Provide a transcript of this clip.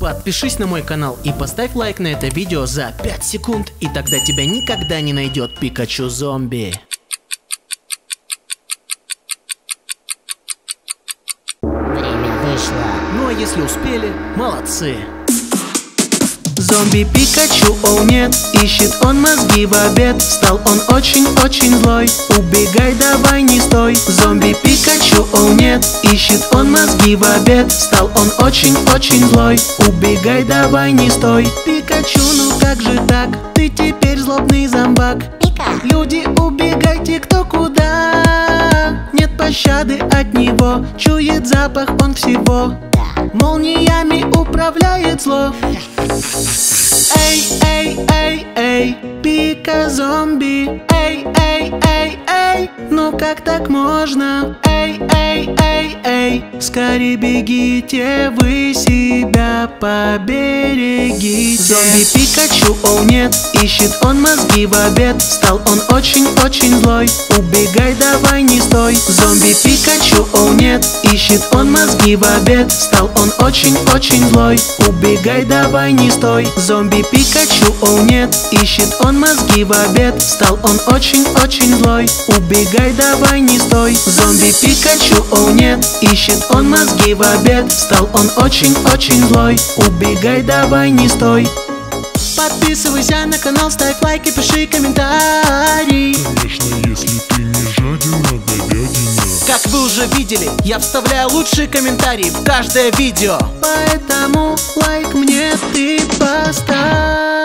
Подпишись на мой канал и поставь лайк на это видео за 5 секунд, и тогда тебя никогда не найдет Пикачу-зомби. Время вышло. Ну а если успели, молодцы. Зомби Пикачу, о нет, ищет он мозги в обед. Стал он очень-очень злой, убегай, давай не стой. Зомби Пикачу, о нет, ищет он мозги в обед. Стал он очень-очень злой, убегай, давай не стой. Пикачу, ну как же так, ты теперь злобный зомбак. Пика. Люди, убегайте кто куда. Нет пощады от него, чует запах он всего. Молниями управляет зло. Эй, эй, эй, эй, Пика-зомби. Эй, эй, эй, эй, ну как так можно? Эй, эй, эй, эй, скорее бегите, вы себя поберегите. Зомби Пикачу, о нет, ищет он мозги в обед. Стал он очень-очень злой, убегай, давай не стой. Зомби Пикачу, о нет, ищет он мозги в обед. Стал он очень-очень злой, убегай, давай не стой. Зомби Пикачу, о нет, ищет он мозги в обед. Стал он очень-очень злой, убегай, давай не стой. Зомби Пикачу, о нет, ищет он мозги в обед. Стал он очень-очень злой, убегай, давай не стой. Подписывайся на канал, ставь лайк и пиши комментарий. Конечно, если ты не жадина, да дядина. Как вы уже видели, я вставляю лучшие комментарии в каждое видео. Поэтому лайк мне ты поставь.